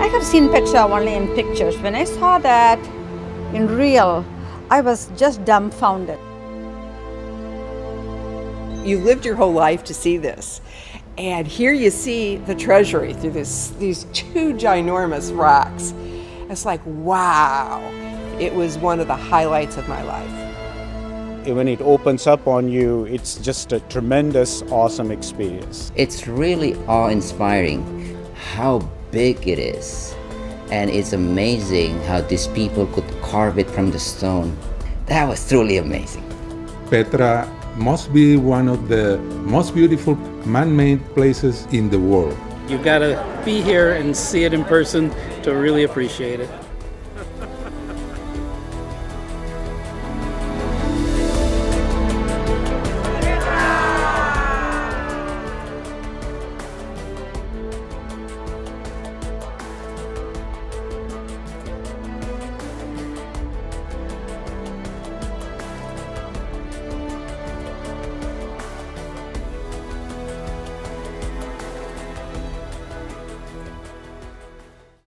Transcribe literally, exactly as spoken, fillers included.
I have seen Petra only in pictures. When I saw that in real, I was just dumbfounded. You lived your whole life to see this. And here you see the Treasury through this, these two ginormous rocks. It's like, wow. It was one of the highlights of my life. When it opens up on you, it's just a tremendous, awesome experience. It's really awe-inspiring how big it is. And it's amazing how these people could carve it from the stone. That was truly amazing. Petra must be one of the most beautiful man-made places in the world. You've got to be here and see it in person to really appreciate it.